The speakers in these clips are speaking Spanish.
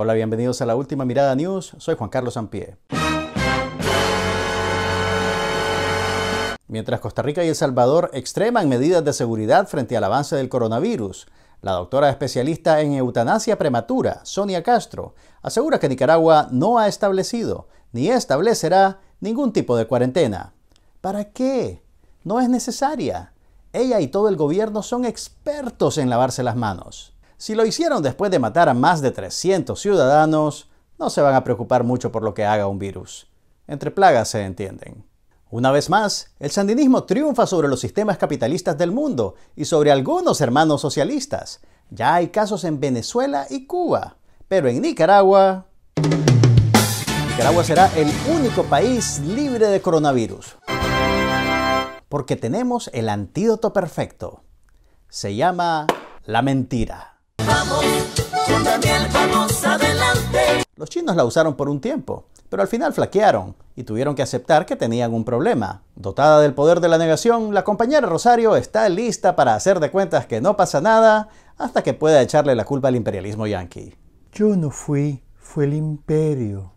Hola, bienvenidos a La Última Mirada News. Soy Juan Carlos Sampié. Mientras Costa Rica y El Salvador extreman medidas de seguridad frente al avance del coronavirus, la doctora especialista en eutanasia prematura, Sonia Castro, asegura que Nicaragua no ha establecido ni establecerá ningún tipo de cuarentena. ¿Para qué? No es necesaria. Ella y todo el gobierno son expertos en lavarse las manos. Si lo hicieron después de matar a más de 300 ciudadanos, no se van a preocupar mucho por lo que haga un virus. Entre plagas se entienden. Una vez más, el sandinismo triunfa sobre los sistemas capitalistas del mundo y sobre algunos hermanos socialistas. Ya hay casos en Venezuela y Cuba, pero en Nicaragua será el único país libre de coronavirus. Porque tenemos el antídoto perfecto. Se llama la mentira. Vamos, con Daniel, vamos adelante. Los chinos la usaron por un tiempo, pero al final flaquearon y tuvieron que aceptar que tenían un problema. Dotada del poder de la negación, la compañera Rosario está lista para hacer de cuentas que no pasa nada hasta que pueda echarle la culpa al imperialismo yanqui. Yo no fui, fue el imperio.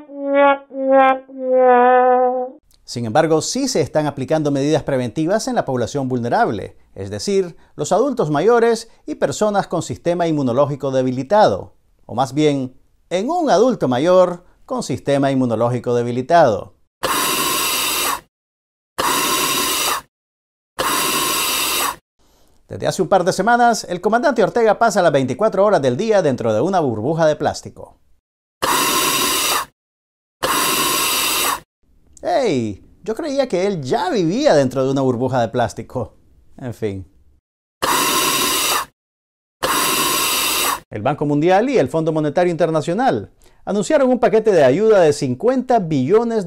Sin embargo, sí se están aplicando medidas preventivas en la población vulnerable, es decir, los adultos mayores y personas con sistema inmunológico debilitado, o más bien, en un adulto mayor con sistema inmunológico debilitado. Desde hace un par de semanas, el comandante Ortega pasa las 24 horas del día dentro de una burbuja de plástico. ¡Hey! Yo creía que él ya vivía dentro de una burbuja de plástico. En fin. El Banco Mundial y el Fondo Monetario Internacional anunciaron un paquete de ayuda de $50 billones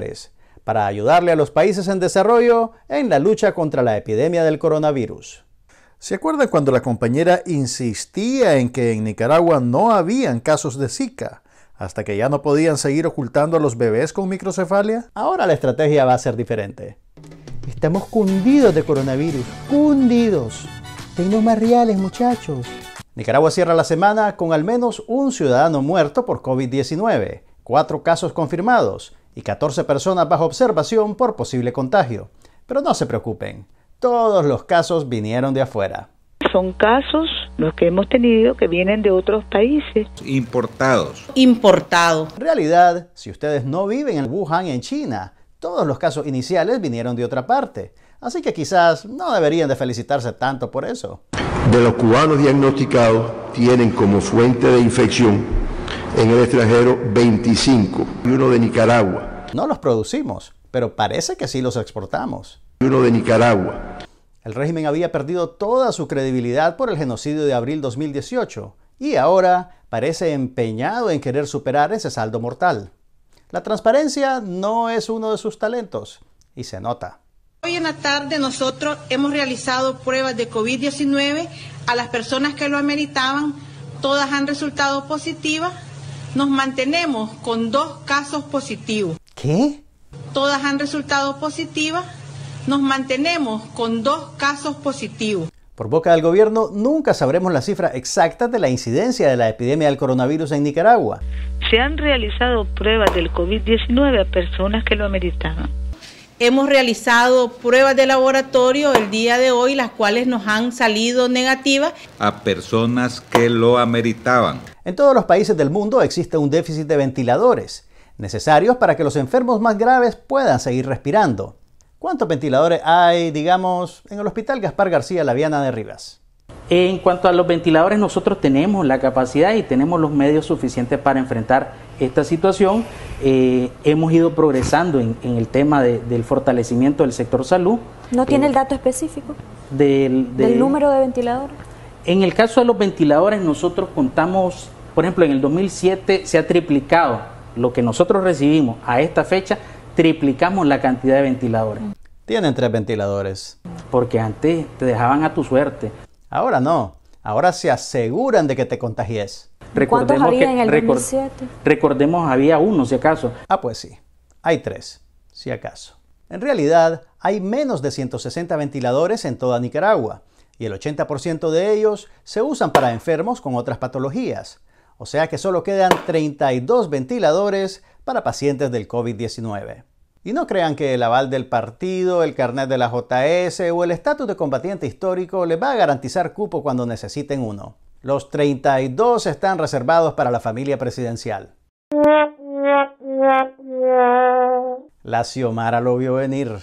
para ayudarle a los países en desarrollo en la lucha contra la epidemia del coronavirus. ¿Se acuerdan cuando la compañera insistía en que en Nicaragua no habían casos de Zika, hasta que ya no podían seguir ocultando a los bebés con microcefalia? Ahora la estrategia va a ser diferente. Estamos cundidos de coronavirus, cundidos. Tenemos más reales, muchachos. Nicaragua cierra la semana con al menos un ciudadano muerto por COVID-19, 4 casos confirmados y 14 personas bajo observación por posible contagio. Pero no se preocupen, todos los casos vinieron de afuera. Son casos los que hemos tenido que vienen de otros países. Importados. En realidad, si ustedes no viven en Wuhan, en China, todos los casos iniciales vinieron de otra parte. Así que quizás no deberían de felicitarse tanto por eso. De los cubanos diagnosticados tienen como fuente de infección en el extranjero 25 y uno de Nicaragua. No los producimos, pero parece que sí los exportamos. Y uno de Nicaragua. El régimen había perdido toda su credibilidad por el genocidio de abril 2018 y ahora parece empeñado en querer superar ese saldo mortal. La transparencia no es uno de sus talentos y se nota. Hoy en la tarde nosotros hemos realizado pruebas de COVID-19 a las personas que lo ameritaban. Todas han resultado positivas. Nos mantenemos con 2 casos positivos. ¿Qué? Todas han resultado positivas. Nos mantenemos con 2 casos positivos. Por boca del gobierno, nunca sabremos la cifra exacta de la incidencia de la epidemia del coronavirus en Nicaragua. Se han realizado pruebas del COVID-19 a personas que lo ameritaban. Hemos realizado pruebas de laboratorio el día de hoy, las cuales nos han salido negativas. A personas que lo ameritaban. En todos los países del mundo existe un déficit de ventiladores, necesarios para que los enfermos más graves puedan seguir respirando. ¿Cuántos ventiladores hay, digamos, en el Hospital Gaspar García Laviana de Rivas? En cuanto a los ventiladores, nosotros tenemos la capacidad y tenemos los medios suficientes para enfrentar esta situación. Hemos ido progresando en el tema del fortalecimiento del sector salud. ¿No tiene el dato específico del número de ventiladores? En el caso de los ventiladores, nosotros contamos, por ejemplo, en el 2007 se ha triplicado lo que nosotros recibimos a esta fecha. Triplicamos la cantidad de ventiladores. Tienen 3 ventiladores. Porque antes te dejaban a tu suerte. Ahora no. Ahora se aseguran de que te contagies. ¿Cuántos había en el 2007? Recordemos, había 1 si acaso. Ah, pues sí. Hay 3, si acaso. En realidad, hay menos de 160 ventiladores en toda Nicaragua. Y el 80% de ellos se usan para enfermos con otras patologías. o sea que solo quedan 32 ventiladores para pacientes del COVID-19. Y no crean que el aval del partido, el carnet de la JS o el estatus de combatiente histórico les va a garantizar cupo cuando necesiten uno. Los 32 están reservados para la familia presidencial. La Xiomara lo vio venir.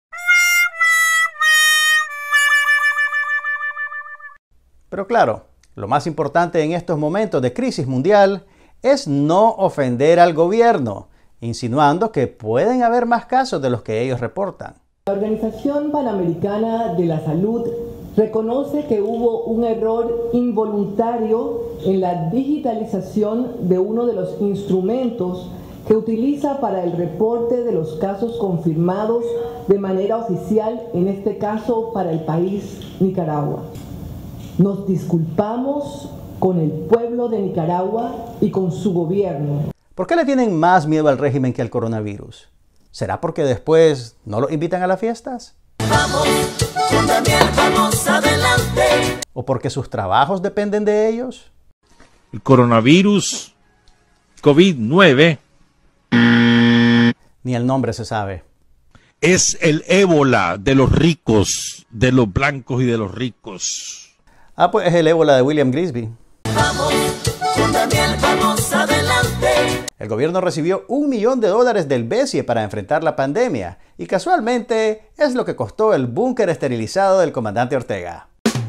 Pero claro, lo más importante en estos momentos de crisis mundial es no ofender al gobierno, insinuando que pueden haber más casos de los que ellos reportan. La Organización Panamericana de la Salud reconoce que hubo un error involuntario en la digitalización de uno de los instrumentos que utiliza para el reporte de los casos confirmados de manera oficial, en este caso para el país Nicaragua. Nos disculpamos con el pueblo de Nicaragua y con su gobierno. ¿Por qué le tienen más miedo al régimen que al coronavirus? ¿Será porque después no los invitan a las fiestas? Vamos, con Daniel, vamos adelante. ¿O porque sus trabajos dependen de ellos? El coronavirus COVID-19 ni el nombre se sabe. Es el ébola de los ricos, de los blancos y de los ricos. Ah, pues es el ébola de William Grisby. Vamos, con Daniel, vamos adelante. El gobierno recibió $1 millón del BESIE para enfrentar la pandemia y casualmente es lo que costó el búnker esterilizado del comandante Ortega.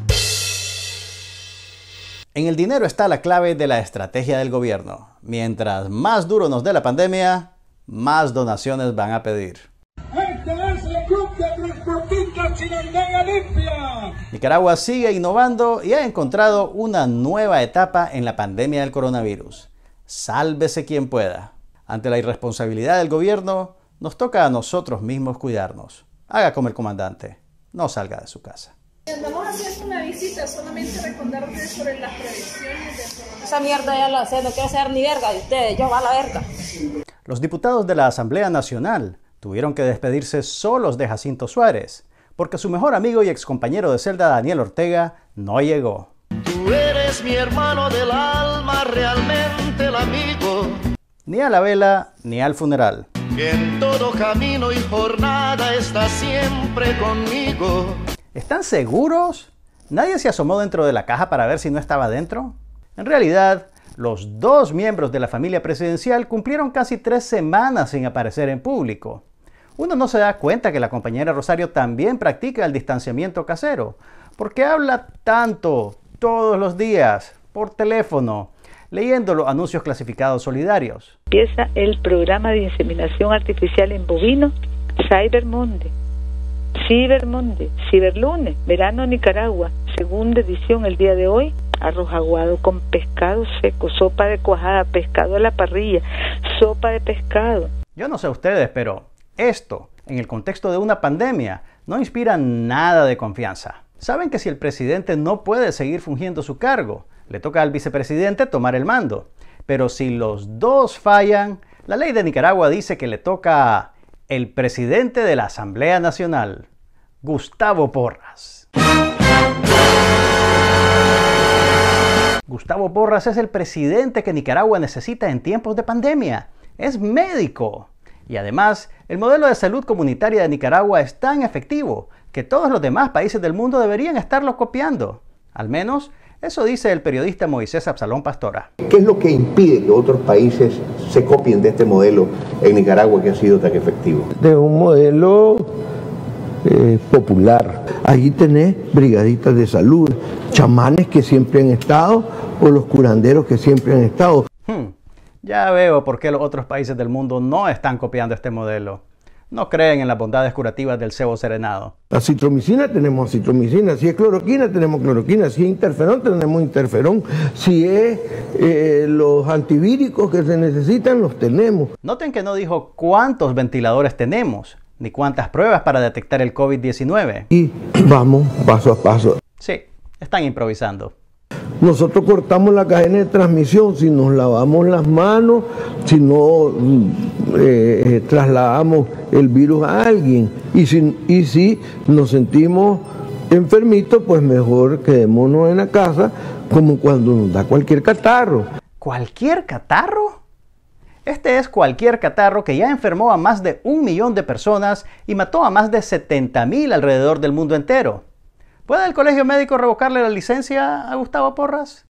En el dinero está la clave de la estrategia del gobierno. Mientras más duro nos dé la pandemia, más donaciones van a pedir. Este es el Club de Transportistas Chinandega Limpia. Nicaragua sigue innovando y ha encontrado una nueva etapa en la pandemia del coronavirus. Sálvese quien pueda. Ante la irresponsabilidad del gobierno, nos toca a nosotros mismos cuidarnos. Haga como el comandante. No salga de su casa. Andamos haciendo una visita, solamente recordarles sobre las previsiones del coronavirus. Esa mierda ya la sé, no quiero ser ni verga de ustedes, yo va a la verga. Los diputados de la Asamblea Nacional tuvieron que despedirse solos de Jacinto Suárez, porque su mejor amigo y excompañero de celda Daniel Ortega no llegó. Tú eres mi hermano del alma, realmente el amigo. Ni a la vela, ni al funeral. Que en todo camino y jornada está siempre conmigo. ¿Están seguros? ¿Nadie se asomó dentro de la caja para ver si no estaba dentro? En realidad, los dos miembros de la familia presidencial cumplieron casi 3 semanas sin aparecer en público. Uno no se da cuenta que la compañera Rosario también practica el distanciamiento casero, porque habla tanto todos los días, por teléfono, leyendo los anuncios clasificados solidarios. Empieza el programa de inseminación artificial en bovinos, Cyber Monday. Cyber Monday, Ciberlunes, Verano Nicaragua, segunda edición el día de hoy, arroz aguado con pescado seco, sopa de cuajada, pescado a la parrilla, sopa de pescado. Yo no sé ustedes, pero esto, en el contexto de una pandemia, no inspira nada de confianza. Saben que si el presidente no puede seguir fungiendo su cargo, le toca al vicepresidente tomar el mando. Pero si los dos fallan, la ley de Nicaragua dice que le toca a el presidente de la Asamblea Nacional, Gustavo Porras. Gustavo Porras es el presidente que Nicaragua necesita en tiempos de pandemia. Es médico. Y además, el modelo de salud comunitaria de Nicaragua es tan efectivo que todos los demás países del mundo deberían estarlo copiando. Al menos, eso dice el periodista Moisés Absalón Pastora. ¿Qué es lo que impide que otros países se copien de este modelo en Nicaragua que ha sido tan efectivo? De un modelo popular. Allí tenés brigadistas de salud, chamanes que siempre han estado o los curanderos que siempre han estado. Ya veo por qué los otros países del mundo no están copiando este modelo. No creen en las bondades curativas del cebo serenado. La citromicina tenemos citromicina, si es cloroquina tenemos cloroquina, si es interferón tenemos interferón, si es los antivíricos que se necesitan los tenemos. Noten que no dijo cuántos ventiladores tenemos, ni cuántas pruebas para detectar el COVID-19. Y vamos paso a paso. Sí, están improvisando. Nosotros cortamos la cadena de transmisión si nos lavamos las manos, si no trasladamos el virus a alguien. Y si nos sentimos enfermitos, pues mejor quedémonos en la casa, como cuando nos da cualquier catarro. ¿Cualquier catarro? Este es cualquier catarro que ya enfermó a más de 1 millón de personas y mató a más de 70,000 alrededor del mundo entero. ¿Puede el Colegio Médico revocarle la licencia a Gustavo Porras?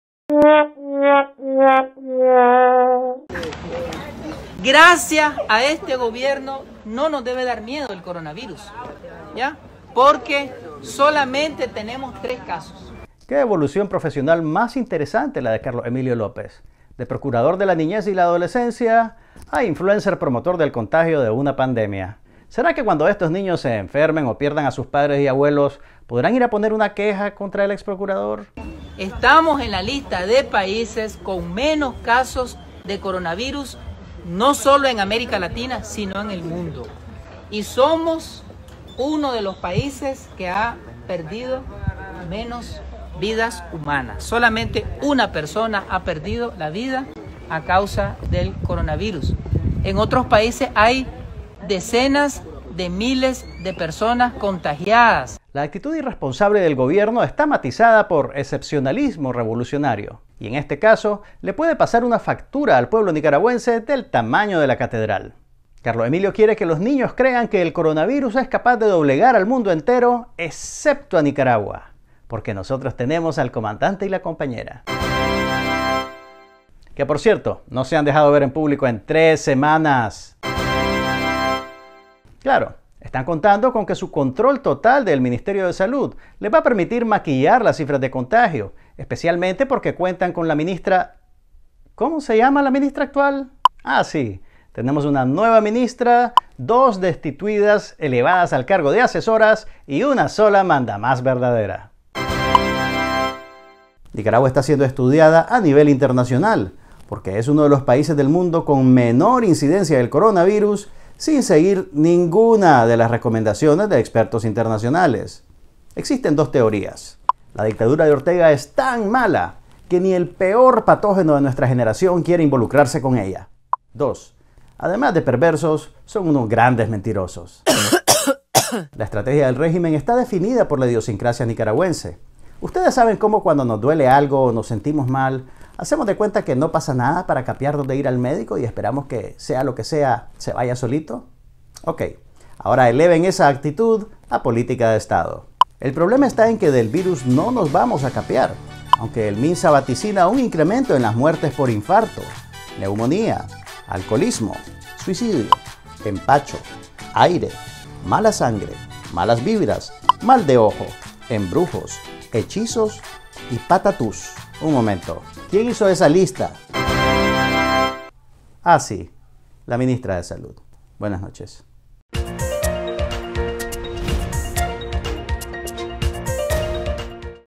Gracias a este gobierno no nos debe dar miedo el coronavirus, ¿ya? Porque solamente tenemos 3 casos. Qué evolución profesional más interesante la de Carlos Emilio López. De procurador de la niñez y la adolescencia a influencer promotor del contagio de una pandemia. ¿Será que cuando estos niños se enfermen o pierdan a sus padres y abuelos, podrán ir a poner una queja contra el exprocurador? Estamos en la lista de países con menos casos de coronavirus, no solo en América Latina, sino en el mundo. Y somos uno de los países que ha perdido menos vidas humanas. Solamente una persona ha perdido la vida a causa del coronavirus. En otros países hay decenas de miles de personas contagiadas. La actitud irresponsable del gobierno está matizada por excepcionalismo revolucionario. Y en este caso, le puede pasar una factura al pueblo nicaragüense del tamaño de la catedral. Carlos Emilio quiere que los niños crean que el coronavirus es capaz de doblegar al mundo entero, excepto a Nicaragua. Porque nosotros tenemos al comandante y la compañera. Que por cierto, no se han dejado ver en público en 3 semanas. Claro, están contando con que su control total del Ministerio de Salud les va a permitir maquillar las cifras de contagio, especialmente porque cuentan con la ministra... ¿Cómo se llama la ministra actual? Ah, sí, tenemos una nueva ministra, 2 destituidas elevadas al cargo de asesoras y una sola mandamás verdadera. Nicaragua está siendo estudiada a nivel internacional, porque es uno de los países del mundo con menor incidencia del coronavirus, sin seguir ninguna de las recomendaciones de expertos internacionales. Existen 2 teorías. La dictadura de Ortega es tan mala que ni el peor patógeno de nuestra generación quiere involucrarse con ella. 2. Además de perversos, son unos grandes mentirosos. La estrategia del régimen está definida por la idiosincrasia nicaragüense. Ustedes saben cómo cuando nos duele algo o nos sentimos mal, hacemos de cuenta que no pasa nada para capear dónde ir al médico y esperamos que sea lo que sea, se vaya solito. Ok, ahora eleven esa actitud a política de Estado. El problema está en que del virus no nos vamos a capear, aunque el MINSA vaticina un incremento en las muertes por infarto, neumonía, alcoholismo, suicidio, empacho, aire, mala sangre, malas vibras, mal de ojo, embrujos, hechizos y patatús. Un momento, ¿quién hizo esa lista? Ah, sí, la ministra de Salud. Buenas noches.